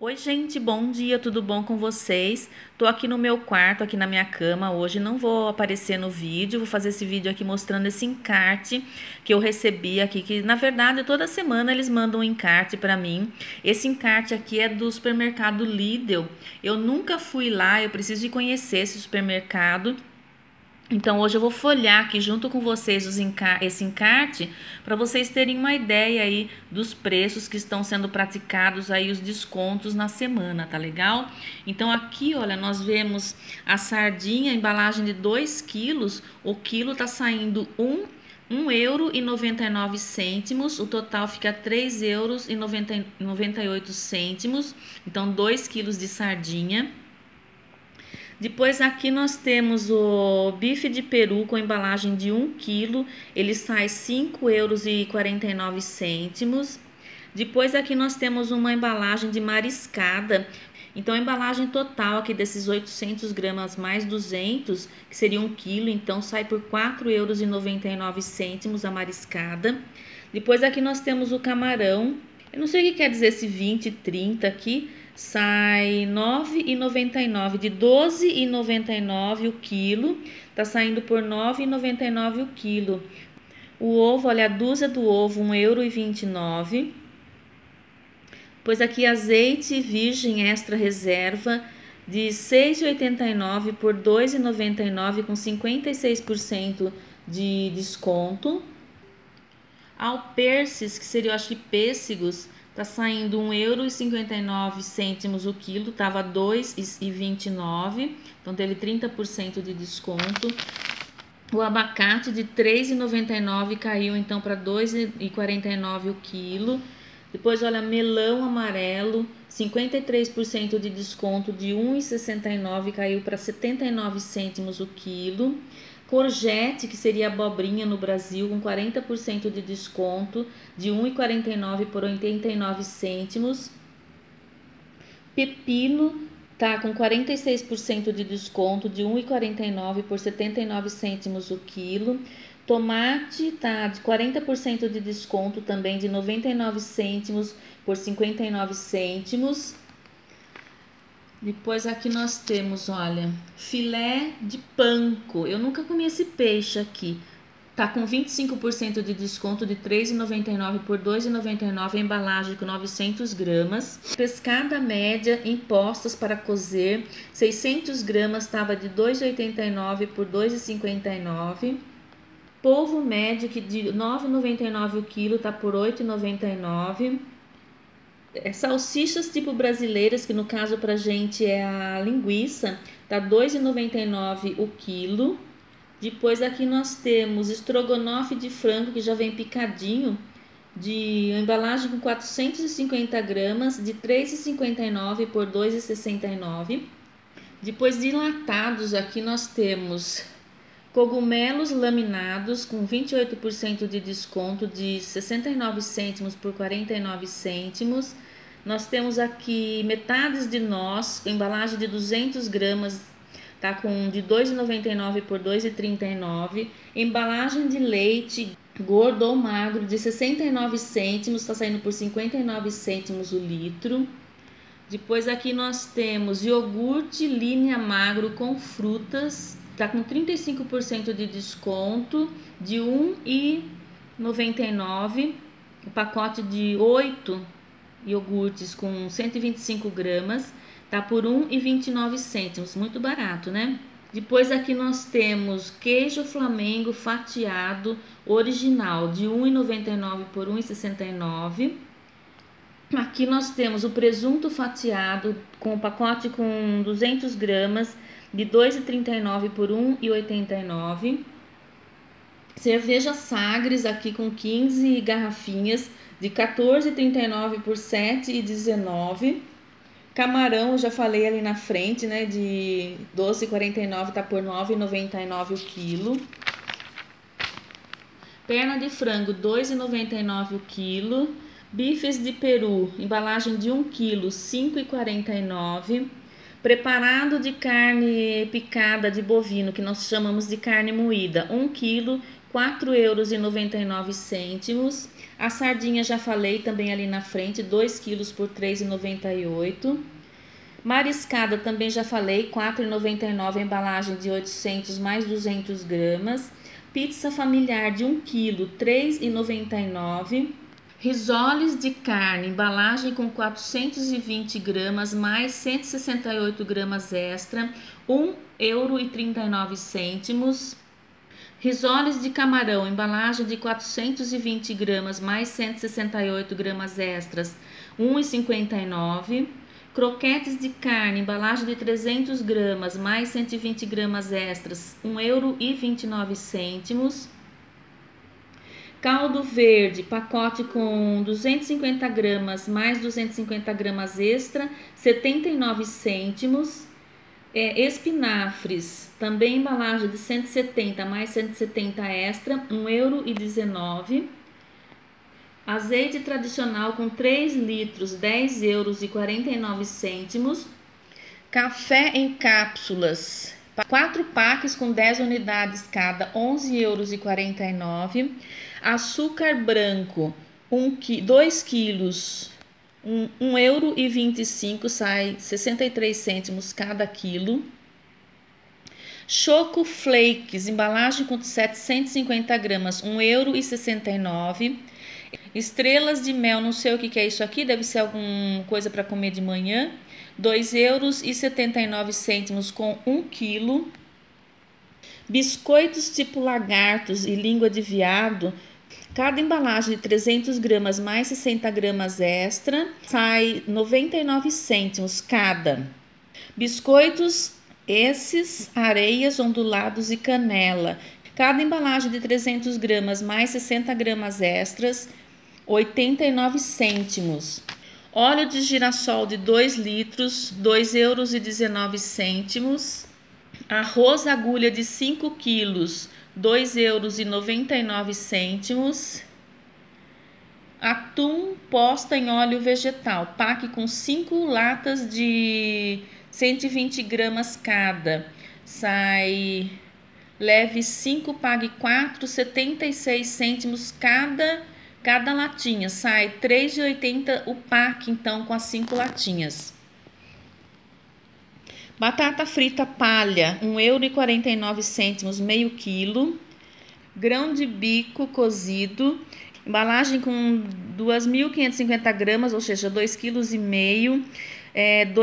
Oi, gente, bom dia, tudo bom com vocês? Tô aqui no meu quarto, aqui na minha cama. Hoje não vou aparecer no vídeo, vou fazer esse vídeo aqui mostrando esse encarte que eu recebi aqui, que na verdade toda semana eles mandam um encarte para mim. Esse encarte aqui é do supermercado Lidl. Eu nunca fui lá, eu preciso de conhecer esse supermercado. Então hoje eu vou folhear aqui junto com vocês esse encarte para vocês terem uma ideia aí dos preços que estão sendo praticados aí, os descontos na semana, tá legal? Então aqui, olha, nós vemos a sardinha, embalagem de 2 quilos, o quilo tá saindo €1,99, o total fica €3,98, então 2 quilos de sardinha. Depois aqui nós temos o bife de peru com embalagem de 1 quilo, ele sai €5,49. Depois aqui nós temos uma embalagem de mariscada. Então a embalagem total aqui desses 800 gramas mais 200, que seria 1 quilo, então sai por €4,99 a mariscada. Depois aqui nós temos o camarão. Eu não sei o que quer dizer esse 20, 30 aqui. Sai R$9,99, de R$12,99 o quilo, tá saindo por R$9,99 o quilo. O ovo, olha, a dúzia do ovo, €1,29. Pois aqui azeite virgem extra reserva de R$6,89 por R$2,99 com 56% de desconto. Alperces, que seria, eu acho que pêssegos, tá saindo €1,59 o quilo, tava R$2,29, então teve 30% de desconto. O abacate de R$3,99 caiu então para R$2,49 o quilo. Depois, olha, melão amarelo, 53% de desconto, de R$1,69 caiu para 79 cêntimos o quilo. Courgette, que seria abobrinha no Brasil, com 40% de desconto, de R$1,49 por 89 cêntimos. Pepino tá com 46% de desconto, de R$1,49 por 79 cêntimos o quilo. Tomate tá de 40% de desconto também, de 99 cêntimos por 59 cêntimos. Depois aqui nós temos, olha, filé de panko. Eu nunca comi esse peixe aqui. Tá com 25% de desconto, de R$3,99 por R$2,99, embalagem com 900 gramas. Pescada média, impostos para cozer, 600 gramas, estava de R$2,89 por R$2,59. Polvo médio, que de R$9,99 o quilo, tá por R$8,99. Salsichas tipo brasileiras, que no caso pra gente é a linguiça, tá R$2,99 o quilo. Depois aqui nós temos estrogonofe de frango, que já vem picadinho, de embalagem com 450 gramas, de R$3,59 por R$2,69. Depois de enlatados, aqui nós temos cogumelos laminados com 28% de desconto, de 69 cêntimos por 49 cêntimos. Nós temos aqui metades de noz, embalagem de 200 gramas, tá com de R$2,99 por R$2,39. Embalagem de leite gordo ou magro de 69 cêntimos, tá saindo por 59 cêntimos o litro. Depois aqui nós temos iogurte linha magro com frutas, tá com 35% de desconto, de R$1,99. O pacote de 8 iogurtes com 125 gramas, tá por R$1,29, muito barato, né? Depois aqui nós temos queijo Flamengo fatiado original, de R$1,99 por R$1,69. Aqui nós temos o presunto fatiado com o pacote com 200 gramas, de R$2,39 por R$1,89. Cerveja Sagres aqui com 15 garrafinhas, de R$14,39 por R$7,19. Camarão, eu já falei ali na frente, né, de R$12,49, tá por R$9,99 o quilo. Perna de frango, R$2,99 o quilo. Bifes de peru, embalagem de 1 quilo, R$5,49. Preparado de carne picada de bovino, que nós chamamos de carne moída, 1 quilo, 4,99 €. A sardinha já falei também ali na frente, 2 quilos por 3,98 €. Mariscada também já falei, 4,99 €, embalagem de 800 mais 200 gramas. Pizza familiar de 1 quilo, 3,99 €. Risoles de carne, embalagem com 420 gramas mais 168 gramas extra, €1,39. Risoles de camarão, embalagem de 420 gramas mais 168 gramas extras, €1,59. Croquetes de carne, embalagem de 300 gramas mais 120 gramas extras, €1,29. Caldo verde, pacote com 250 gramas mais 250 gramas extra, 79 cêntimos. Espinafres, também embalagem de 170 mais 170 extra, €1,19. Azeite tradicional com 3 litros, €10,49. Café em cápsulas, 4 packs com 10 unidades cada, €11,49. Açúcar branco, 2 quilos, €1,25, sai 63 cêntimos cada quilo. Choco Flakes, embalagem com 750 gramas, €1,69. Estrelas de mel, não sei o que é isso aqui, deve ser alguma coisa para comer de manhã, €2,79 com 1 quilo. Biscoitos tipo lagartos e língua de veado, cada embalagem de 300 gramas mais 60 gramas extra, sai 99 cêntimos cada. Biscoitos esses, areias, ondulados e canela, cada embalagem de 300 gramas mais 60 gramas extras, 89 cêntimos. Óleo de girassol de 2 litros, €2,19. Arroz agulha de 5 quilos, €2,99. Atum posta em óleo vegetal, pack com 5 latas de 120 gramas cada. Sai, leve 5, pague 4, 76 cêntimos cada latinha. Sai R$3,80 o pack, então, com as 5 latinhas. Batata frita palha, €1,49, meio quilo. Grão de bico cozido, embalagem com 2.550 gramas, ou seja, 2,5 kg,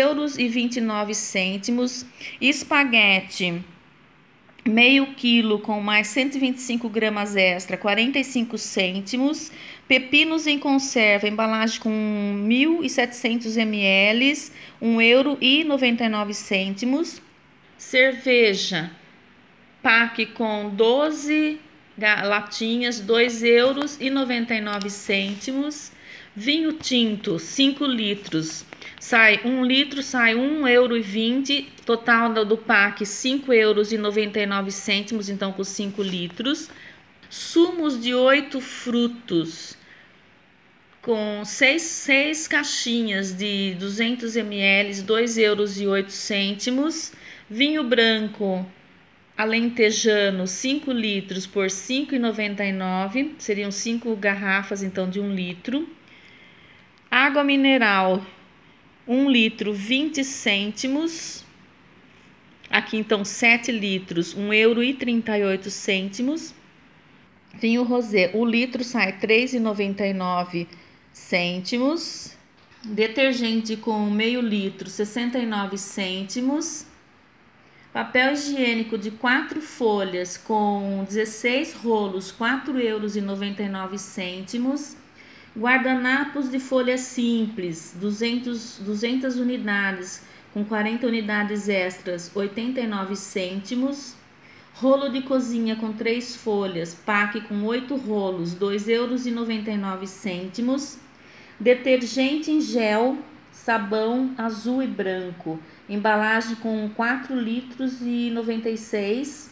€2,29. Espaguete, meio quilo com mais 125 gramas extra, 45 cêntimos. Pepinos em conserva, embalagem com 1.700 ml, €1,99. Cerveja, pack com 12 latinhas, €2,99. Vinho tinto, 5 litros, sai 1 litro, sai €1,20. Total do pack, €5,99, então com 5 litros. Sumos de 8 frutos, com 6 caixinhas de 200 ml, €2,08. Vinho branco alentejano, 5 litros por R$5,99, seriam 5 garrafas, então, de 1 litro. Água mineral, 1 litro, 20 cêntimos. Aqui, então, 7 litros, €1,38. Vinho rosé, o litro sai R$3,99. Detergente com meio litro, 69 cêntimos. Papel higiênico de 4 folhas com 16 rolos, €4,99. Guardanapos de folha simples, 200 unidades, com 40 unidades extras, 89 cêntimos. Rolo de cozinha com 3 folhas, pack com 8 rolos, €2,99. Detergente em gel, sabão azul e branco, embalagem com 4 litros e 96.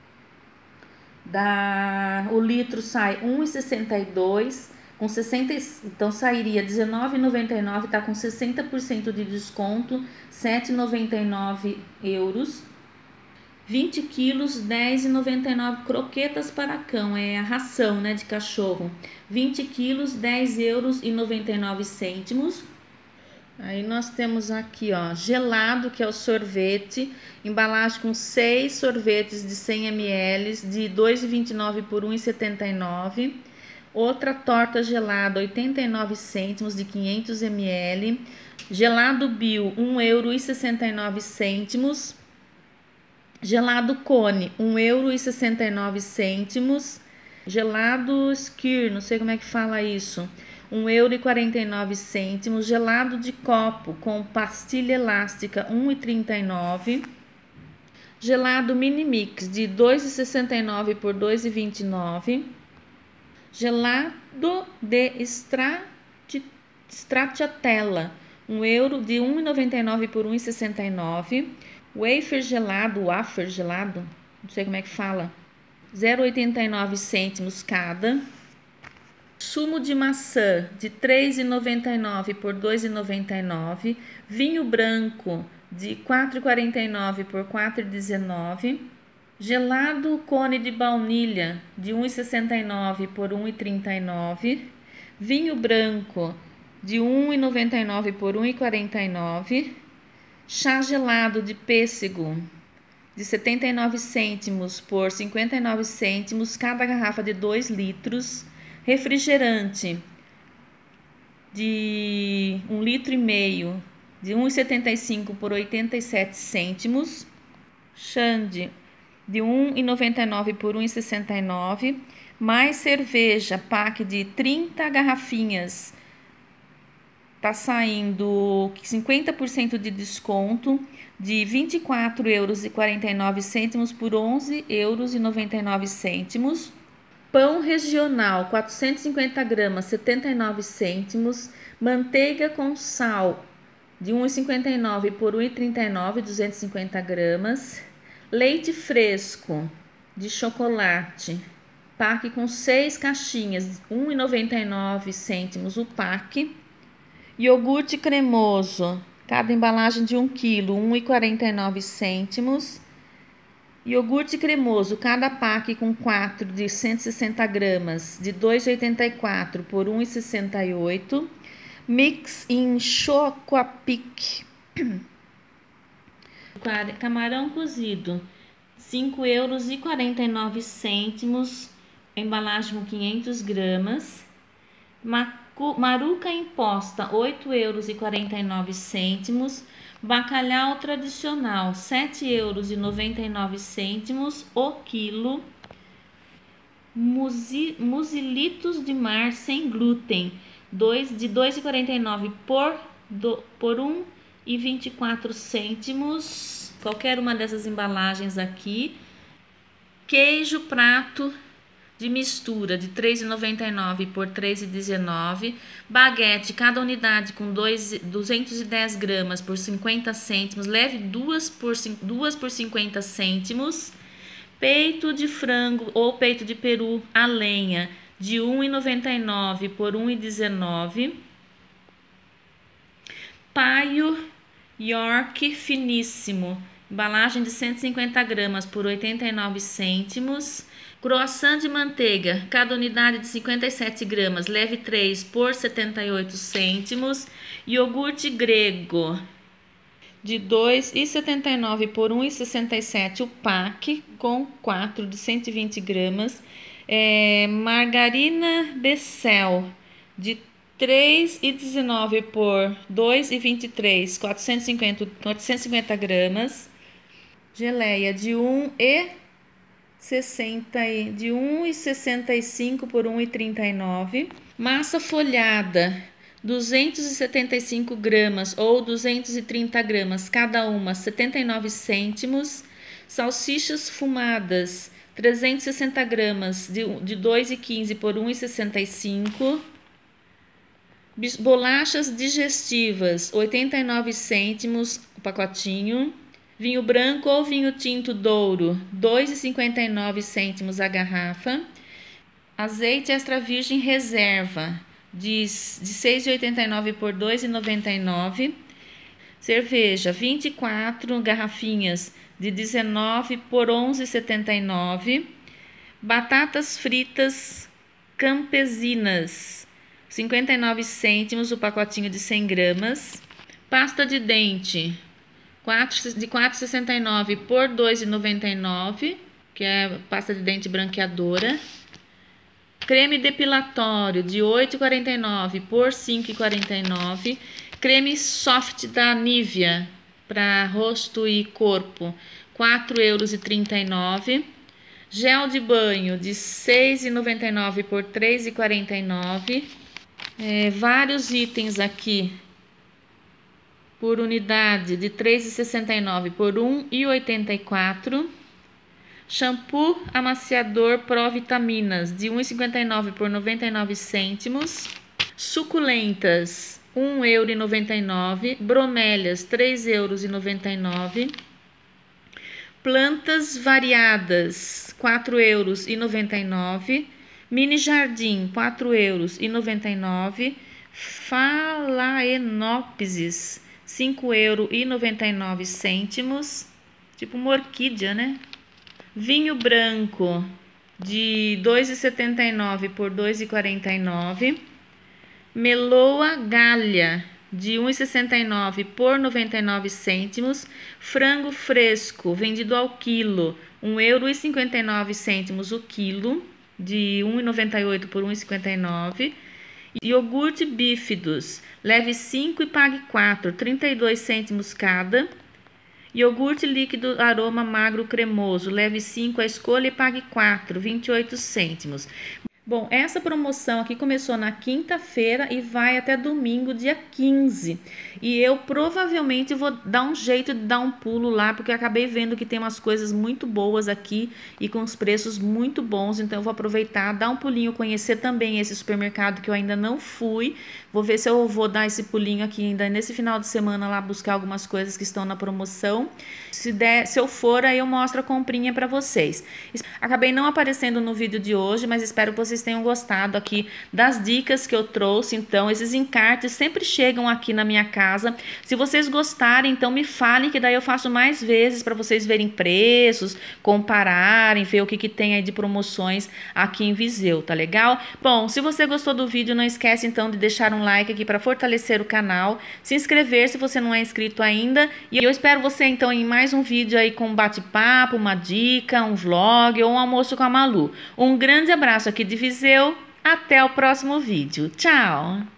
O litro sai €1,62. Com 60, então sairia R$19,99, tá com 60% de desconto, €7,99. 20 quilos, 10,99. Croquetas para cão, é a ração, né, de cachorro. 20 quilos, 10,99 euros. Aí nós temos aqui, ó, gelado, que é o sorvete, embalagem com 6 sorvetes de 100 ml, de 2,29 por 1,79. Outra torta gelada, 89 cêntimos, de 500 ml. Gelado Bio, 1,69 euros. Gelado Cone, 1,69 euros. Gelado Skir, não sei como é que fala isso, 1,49 euros. Gelado de copo com pastilha elástica, 1,39. Gelado Mini Mix, de 2,69 por 2,29. Gelado de stracciatella, 1 euro, de 1,99 por 1,69. Wafer gelado, não sei como é que fala, 0,89 cêntimos cada. Sumo de maçã, de 3,99 por 2,99. Vinho branco, de 4,49 por 4,19. Gelado cone de baunilha, de 1,69 por 1,39. Vinho branco, de 1,99 por 1,49. Chá gelado de pêssego, de 79 cêntimos por 59 cêntimos, cada garrafa de 2 litros. Refrigerante, de 1,5 litro, de 1,75 por 87 cêntimos. Xande, de 1,99 por 1,69. Mais cerveja, pack de 30 garrafinhas, tá saindo 50% de desconto, de 24,49 euros por 11,99 euros. Pão regional, 450 gramas, 79 cêntimos. Manteiga com sal, de 1,59 por 1,39, 250 gramas. Leite fresco de chocolate, pack com 6 caixinhas, 1,99 cêntimos o pack. Iogurte cremoso, cada embalagem de 1 kg, 1,49 cêntimos. Iogurte cremoso, cada pack com 4 de 160 gramas, de 2,84 por 1,68. Mix em Chocopic, camarão cozido, 5,49 euros, embalagem com 500 gramas. Maruca imposta, 8,49 euros. Bacalhau tradicional, 7,99 euros o quilo. Musilitos de mar sem glúten, de 2,49 por 1,24 cêntimos. Qualquer uma dessas embalagens aqui. Queijo prato de mistura, de 3,99 por 3,19. Baguete, cada unidade com 210 gramas por 50 cêntimos. Leve 2 por 50 cêntimos. Peito de frango ou peito de peru a lenha, de 1,99 por 1,19. Paio York finíssimo, embalagem de 150 gramas por 89 cêntimos. Croissant de manteiga, cada unidade de 57 gramas, leve 3 por 78 cêntimos. Iogurte grego, de 2,79 por 1,67 o pack, com 4 de 120 gramas. Margarina Becel, de 3,19 por 2,23, 450 gramas. Geleia de 1,65 por 1,39. Massa folhada, 275 gramas ou 230 gramas, cada uma, 79 cêntimos. Salsichas fumadas, 360 gramas, de 2,15 por 1,65. Bolachas digestivas, 89 cêntimos o pacotinho. Vinho branco ou vinho tinto Douro, 2,59 cêntimos a garrafa. Azeite extra virgem reserva, de 6,89 por 2,99. Cerveja, 24 garrafinhas, de 19 por 11,79. Batatas fritas campesinas, 59 cêntimos o pacotinho de 100 gramas. Pasta de dente, de 4,69 por 2,99, que é pasta de dente branqueadora. Creme depilatório de 8,49 por 5,49. Creme soft da Nivea para rosto e corpo, 4,39 euros. Gel de banho de 6,99 por 3,49. Vários itens aqui por unidade de 3,69 por 1,84. Shampoo amaciador Pro Vitaminas de 1,59 por 99 cêntimos. Suculentas 1,99 euro. Bromélias 3,99 euros. Plantas variadas 4,99 euros. Mini jardim 4,99 euros. Phalaenopsis 5,99 euros. Tipo uma orquídea, né? Vinho branco de 2,79 por 2,49. Meloa Galha de 1,69 por 99 cêntimos. Frango fresco vendido ao quilo, 1,59 € o quilo, de 1,98 por 1,59. Iogurte bífidos, leve 5 e pague 4, 32 cêntimos cada. Iogurte líquido aroma magro cremoso, leve 5 a escolha e pague 4, 28 cêntimos. Bom, essa promoção aqui começou na quinta-feira e vai até domingo, dia 15. E eu provavelmente vou dar um jeito de dar um pulo lá, porque eu acabei vendo que tem umas coisas muito boas aqui e com os preços muito bons. Então eu vou aproveitar, dar um pulinho, conhecer também esse supermercado que eu ainda não fui. Vou ver se eu vou dar esse pulinho aqui ainda nesse final de semana lá, buscar algumas coisas que estão na promoção. Se eu for, aí eu mostro a comprinha para vocês. Acabei não aparecendo no vídeo de hoje, mas espero que vocês tenham gostado aqui das dicas que eu trouxe. Então, esses encartes sempre chegam aqui na minha casa. Se vocês gostarem, então me falem, que daí eu faço mais vezes para vocês verem preços, compararem, ver o que tem aí de promoções aqui em Viseu, tá legal? Bom, se você gostou do vídeo, não esquece então de deixar um like aqui para fortalecer o canal, se inscrever se você não é inscrito ainda, e eu espero você então em mais um vídeo aí com um bate-papo, uma dica, um vlog ou um almoço com a Malu. Um grande abraço aqui de Viseu, até o próximo vídeo. Tchau!